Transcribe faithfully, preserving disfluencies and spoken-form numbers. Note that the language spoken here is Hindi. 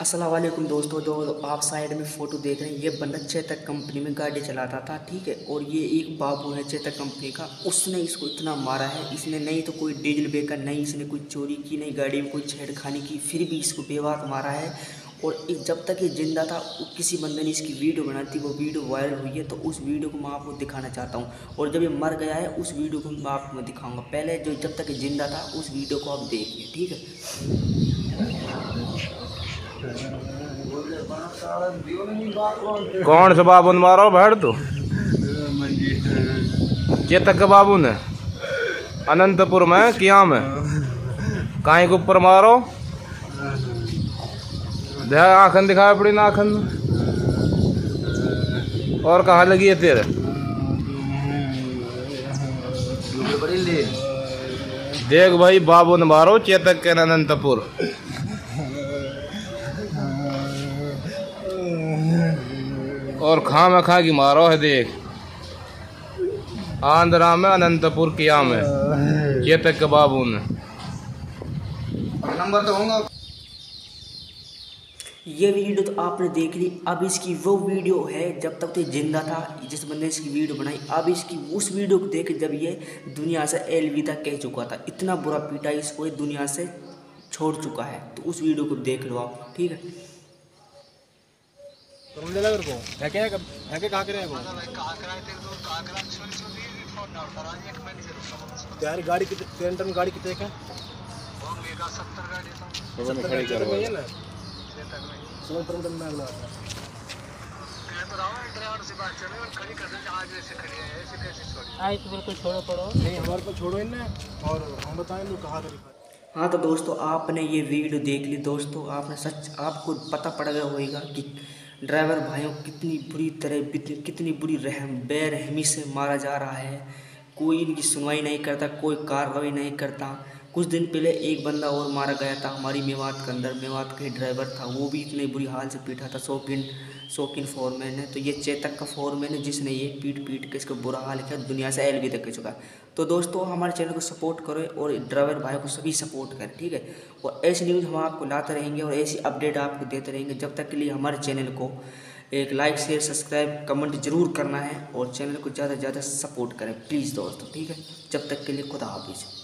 अस्सलाम वालेकुम दोस्तों। जो आप साइड में फ़ोटो देख रहे हैं, ये बंदा चेतक कंपनी में गाड़ी चलाता था, ठीक है। और ये एक बाबू है चेतक कंपनी का, उसने इसको इतना मारा है। इसने नहीं तो कोई डीजल बेकर, नहीं इसने कोई चोरी की, नहीं गाड़ी में कोई छेड़खानी की, फिर भी इसको बेबाक मारा है। और इस जब तक ये जिंदा था, किसी बंदे ने इसकी वीडियो बनाई थी, वो वीडियो वायरल हुई है। तो उस वीडियो को मैं आपको दिखाना चाहता हूँ। और जब ये मर गया है, उस वीडियो को मैं आपको मैं दिखाऊँगा। पहले जो जब तक ये जिंदा था, उस वीडियो को आप देखिए, ठीक है। कौन सा बाबू ने मारो भेड़ तू? चेतक के बाबू ने अनंतपुर में किया में काई के ऊपर मारो। आखन दिखाया पड़ी ना आखन। और कहाँ लगी है तेरे? देख भाई, बाबू ने मारो चेतक के अनंतपुर। और खा में खा की मारो है। देख, आंध्रा में अनंतपुर किया में चेतक के बाबू ने नंबर तो होगा। ये वीडियो तो आपने देख ली। अब इसकी वो वीडियो है जब तक तो जिंदा था, जिस बंदे ने इसकी वीडियो बनाई। अब इसकी उस वीडियो को देख जब ये दुनिया से अलविदा कह चुका था, इतना बुरा पीटा इसको, ये दुनिया से छोड़ चुका है। तो उस वीडियो को देख लो आप, ठीक है। यार गाड़ी की सेंटर में गाड़ी कितने का? छोड़ो पड़ो नहीं, हमारे को छोड़ो इन्हें और हम बताएं तो कहाँ तरीका। हाँ तो दोस्तों, आपने ये वीडियो देख ली। दोस्तों आपने सच आपको पता पड़ गया होगा कि ड्राइवर भाइयों कितनी बुरी तरह कितनी बुरी रहम बेरहमी से मारा जा रहा है। कोई इनकी सुनवाई नहीं करता, कोई कार्रवाई नहीं करता। कुछ दिन पहले एक बंदा और मारा गया था हमारी मेवात के अंदर। मेवात का ड्राइवर था, वो भी इतने बुरी हाल से पीटा था। शौकीन शौकीन फोरमैन है, तो ये चेतक का फोरमैन है जिसने ये पीट पीट के इसका बुरा हाल किया, दुनिया से अलविदा कह चुका। तो दोस्तों हमारे चैनल को सपोर्ट करो और ड्राइवर भाई को सभी सपोर्ट करें, ठीक है। और ऐसी न्यूज़ हम आपको लाते रहेंगे और ऐसी अपडेट आपको देते रहेंगे। जब तक के लिए हमारे चैनल को एक लाइक शेयर सब्सक्राइब कमेंट जरूर करना है और चैनल को ज़्यादा से ज़्यादा सपोर्ट करें प्लीज़ दोस्तों, ठीक है। जब तक के लिए खुदा हाफिज़।